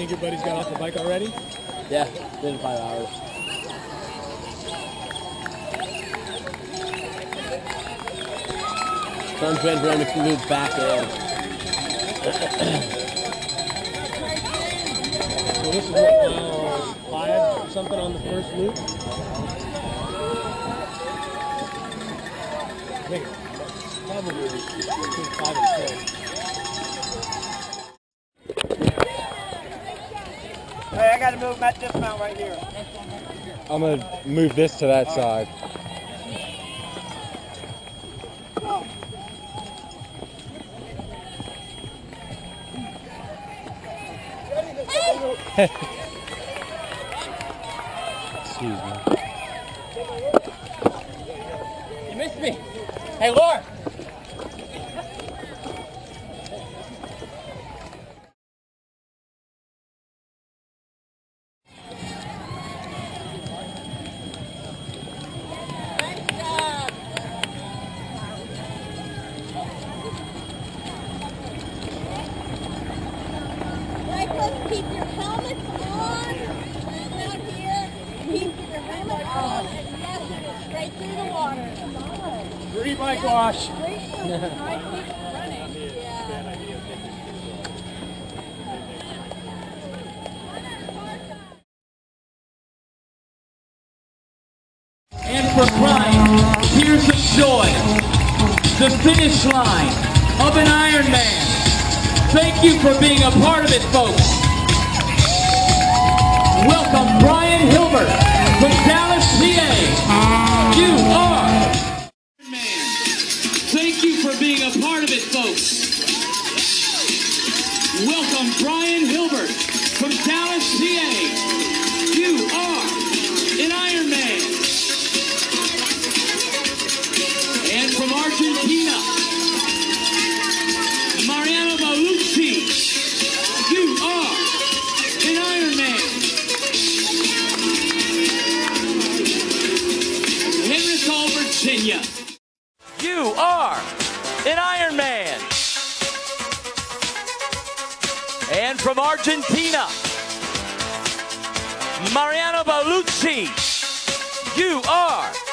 think your buddy's got off the bike already? Yeah, been 5 hours. So I'm trying for him to move back in. So this is what, mile 5 or something on the first loop? I think it's probably between 5 and 6. Hey, I gotta move that dismount right here. I'm gonna move this to that side. Excuse me. You missed me. Hey, Laura. Keep your helmet on. Out here. Keep your helmet on. And yes, straight through the water. Free bike wash. And for Brian, tears of joy, the finish line of an Ironman. Thank you for being a part of it, folks. Welcome, Brian Hilbert from Dallas, PA. You are Ironman. Thank you for being a part of it, folks. Welcome, Brian Hilbert from Dallas, PA. You are an Ironman. And from Argentina, Mariano Baluzzi, you are an Ironman. Henrico, Virginia, you are an Ironman. And from Argentina, Mariano Baluzzi, you are